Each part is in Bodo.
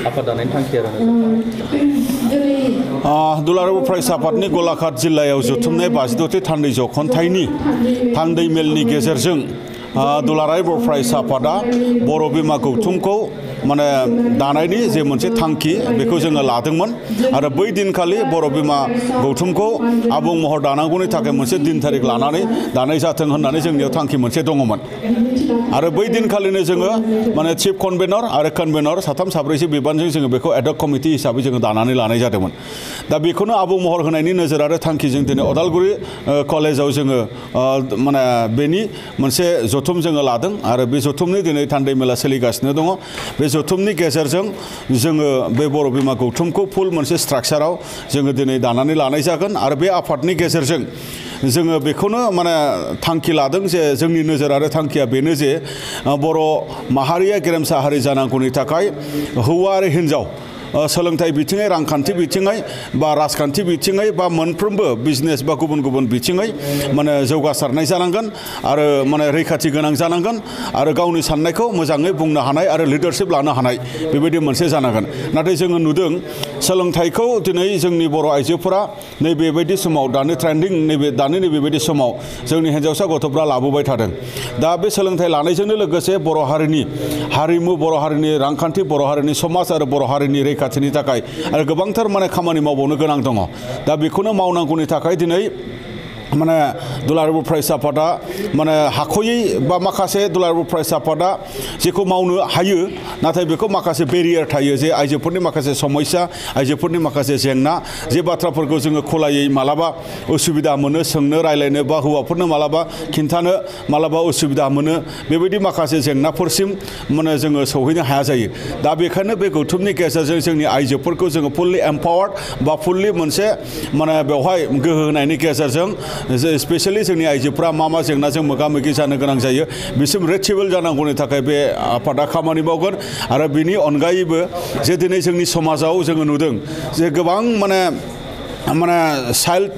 आफाद दानायनि थांखि आरो दुलाराय बर' फरायसा आफादनि गलाघाट जिल्लायाव जुथुमनाय 52थि थान्दै जख'न्थाइनि थान्दै मेलनि गेजेरजों दुलाराय बर' फरायसा आफादा बर' बिमा गौथुमखौ माने दानायनि जे मोनसे थांखि बेखौ जोङो लादोंमोन आरो बै दिनखालि बर' बिमा गौथुमखौ आबुं महर दानांगौनि थाखाय मोनसे दिन थारिख लानानै दानाय जाथों होननानै जोंनियाव थांखि मोनसे दङमोन आरो बै दिनखालिनो जोङो माने चिफ कनभेनर आरो कनभेनर साथाम साब्रैसो बिबानजों जोङो बेखौ एडहक कमिटि हिसाबै जोङो दानानै लानाय जादोंमोन दा बेखौनो आबुं महर होनायनि नोजोर आरो थांखिजों दिनै अदालगुरि कलेजाव जोङो माने बेनि मोनसे जथुम जोङो लादों आरो बे जथुमनि दिनै थान्दै मेला सोलिगासिनो दङ बे जथुमनि गेजेरजों जोङो बे बर' बिमा गौथुमखौ फुल मोनसे स्ट्राक्चाराव जोङो दिनै दानानै लानाय जागोन आरो बे आफादनि गेजेरजों जोङो बेखौनो माने थांखि लादों जे जोंनि नोजोर आरो थांखिया बेनो जे बर' माहारिया गेरेमसा हारि जानांगौनि थाखाय हौवा आरो हिन्जाव सोलोंथाइ बिथिङै रांखान्थि बिथिङै बा राजखान्थि बिथिङै बा मोनफ्रोमबो बिजनेस बा गुबुन गुबुन बिथिङै माने जौगासारनाय जानांगोन आरो माने रैखाथि गोनां जानांगोन आरो गावनि साननायखौ मोजाङै बुंनो हानाय आरो लिडारशिप लानो हानाय बेबायदि मोनसे जानांगोन नाथाय जोङो नुदों सोलोंथाइखौ दिनै जोंनि बर' आइजोफोरा नैबेबायदि समाव दानि ट्रेन्डिं दानि नैबेबायदि समाव जोंनि हिन्जावसा गथ'फ्रा लाबोबाय थादों दा बे सोलोंथाइ लानायजोंनो लोगोसे बर' हारिनि हारिमु बर' हारिनि रांखान्थि बर' हारिनि समाज आरो बर' हारिनि रैखाथिनि थाखाय आरो गोबांथार माने खामानि मावबावनो गोनां दङ दा बेखौनो मावनांगौनि थाखाय दिनै माने दुलाराय बर' फरायसा आफादा माने हाख'यै बा माखासे दुलाराय बर' फरायसा आफादा जेखौ मावनो हायो नाथाय बेखौ माखासे बेरियार थायो जे आइजोफोरनि माखासे समस्या आइजोफोरनि माखासे जेंना जे बाथ्राफोरखौ जोङो खुलायै मालाबा उसुबिदा मोनो सोंनो रायलायनो बा हौवाफोरनो मालाबा खिन्थानो मालाबा उसुबिदा मोनो बेबायदि माखासे जेंनाफोरसिम माने जोङो सौहैनो हाया जायो दा बेखायनो बे गौथुमनि गेजेरजों जोंनि आइजोफोरखौ जोङो फुल्लि एम्पावार्ड बा फुल्लि मोनसे माने बेवहाय गोहो होनायनि गेजेरजों स्पेशली जोंनि आइजोफ्रा मा जेंनाजों मोगा मोगि जानो गोनां जायो बिसिम रिचेबल जानांगौनि थाखाय बे आफादा खामानि मावगोन आरो बिनि अनगायैबो जे दिनै जोंनि समाजाव जोङो नुदों जे गोबां माने चाइल्ड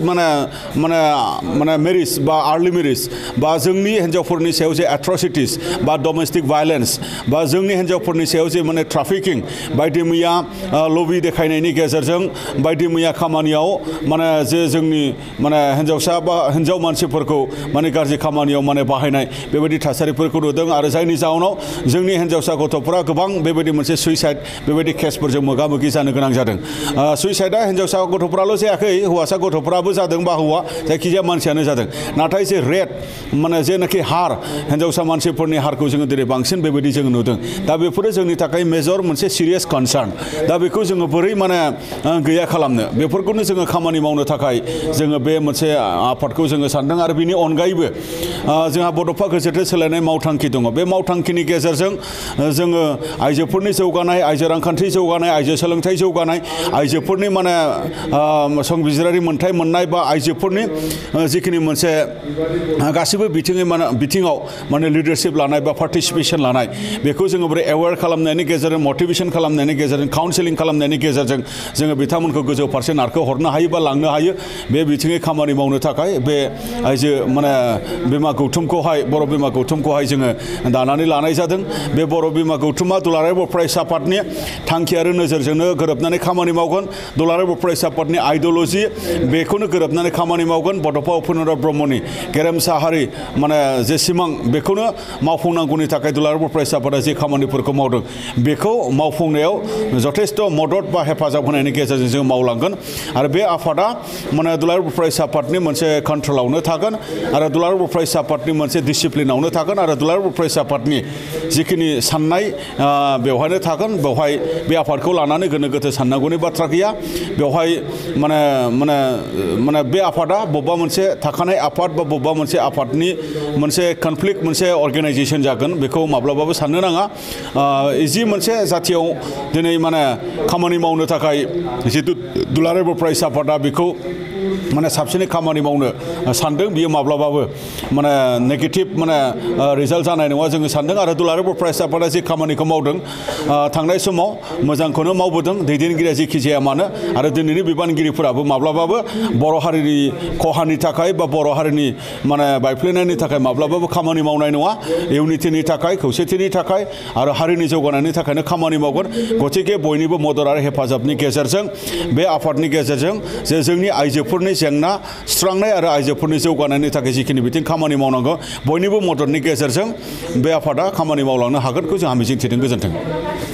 माने मेरिज बा आर्ली मेरिज बा जोंनि हिन्जावफोरनि सायाव जे एट्रसिटिस बा डमेस्टिक भायलेन्स बा जोंनि हिन्जावफोरनि सायाव जे माने ट्राफिकिं बायदि मैया लबि देखायनायनि गेजेरजों बायदि मैया खामानियाव माने जे जोंनि माने हिन्जावसा बा हिन्जाव मानसिफोरखौ माने गाज्रि खामानियाव माने बाहायनाय बेबायदि थासारिफोरखौ नुदों आरो जायनि जाउनाव जोंनि हिन्जावसा गथ'फोरा गोबां बेबायदि मोनसे सुइसाइड बेबायदि केसफोरजों मोगा मोगि जानो गोनां जादों सुइसाइडआ हिन्जावसा गथ'फ्राल' जायाखै हौवासा गथ'फ्राबो जादों बा हौवा जायखिजाया मानसियानो जादों नाथाय जे रेट माने जेनाखि हार हिन्जावसा मानसिफोरनि हारखौ जोङो दिनै बांसिन बेबायदि जोङो नुदों दा बेफोरो जोंनि थाखाय मेजर मोनसे सिरियास कनसार्न दा बेखौ जोङो बोरै माने गैया खालामनो बेफोरखौनो जोङो खामानि मावनो थाखाय जोङो बे मोनसे आफादखौ जोङो सानदों आरो बिनि अनगायैबो जोंहा बड'फा गोजोनथाय सोलायनाय मावथांखि दङ बे मावथांखिनि गेजेरजों जोङो आइजोफोरनि जौगानाय आइजो रांखान्थि जौगानाय आइजो सोलोंथाइ जौगानाय आइजोफोरनि माने संबिजिरारि मोन्थाय मोननाय बा आइजोफोरनि जिखिनि मोनसे गासिबो बिथिङाव माने लिडारशिप लानाय बा पार्टिसिपेसन लानाय बेखौ जोङो बोरै एवेयार खालामनायनि गेजेरजों मटिभेसन खालामनायनि गेजेरजों काउन्सिलिं खालामनायनि गेजेरजों जोङो बिथांमोनखौ गोजौ फारसे नारखोहरनो हायो बा लांनो हायो बे बिथिङै खामानि मावनो थाखाय बे आइजो माने बिमा गौथुमखौहाय बर' बिमा गौथुमखौहाय जोङो दानानै लानाय जादों बे बर' बिमा गौथुमा दुलाराय बर' फरायसा आफादनि थांखि आरो नोजोरजोंनो गोरोबनानै खामानि मावगोन दुलाराय बर' फरायसा आफादनि आइडिय'लजि बेखौनो गोरोबनानै खामानि मावगोन बड'फा उपेन्द्र ब्रह्मनि गेरेमसा हारि माने जे सिमां बेखौनो मावफुंनांगौनि थाखाय दुलाराय बर' फरायसा आफादा जे खामानिफोरखौ मावदों बेखौ मावफुंनायाव जथेस्थ' मदद बा हेफाजाब होनायनि गेजेरजों जों मावलांगोन आरो बे आफादा माने दुलाराय बर' फरायसा आफादनि मोनसे कन्ट्रलावनो थागोन आरो दुलाराय बर' फरायसा आफादनि मोनसे डिसिप्लिनावनो थागोन आरो दुलाराय बर' फरायसा आफादनि जिखिनि साननाय बेवहायनो थागोन बेवहाय बे आफादखौ लानानै गोनो गोथो साननांगौनि बाथ्रा गैया बेवहाय माने बे आफादा बबेबा मोनसे थाखानाय आफाद बा बबेबा मोनसे आफादनि मोनसे कनफ्लिक्ट मोनसे अर्गेनाइजेसन जागोन बेखौ माब्लाबाबो साननो नाङा इजि मोनसे जाथियाव दिनै माने खामानि मावनो थाखाय जितु दुलाराय बर' फरायसा आफादा बेखौ माने साबसिनै खामानि मावनो सानदों बियो माब्लाबाबो माने नेगेटिभ माने रिजाल्ट जानाय नङा जोङो सानदों आरो दुलाराय बर' फरायसा आफादा जे खामानिखौ मावदों थांनाय समाव मोजांखौनो मावबोदों दैदेनगिरिया जेखि जाया मानो आरो दिनैनि बिबानगिरिफोराबो माब्लाबाबो बर' हारिनि खहानि थाखाय बा बर' हारिनि माने बायफ्लेनायनि थाखाय माब्लाबाबो खामानि मावनाय नङा इउनिटिनि थाखाय खौसेथिनि थाखाय आरो हारिनि जौगानायनि थाखायनो खामानि मावगोन गतिके बयनिबो मदद आरो हेफाजाबनि गेजेरजों बे आफादनि गेजेरजों जे जोंनि आइजोफोरनि जेंना सुस्रांनाय आरो आइजोफोरनि जौगानायनि थाखाय जिखिनि बिथिं खामानि मावनांगौ बयनिबो मददनि गेजेरजों बे आफादा खामानि मावलांनो हागोनखौ जोंहा मिजिंथिदों गोजोन्थों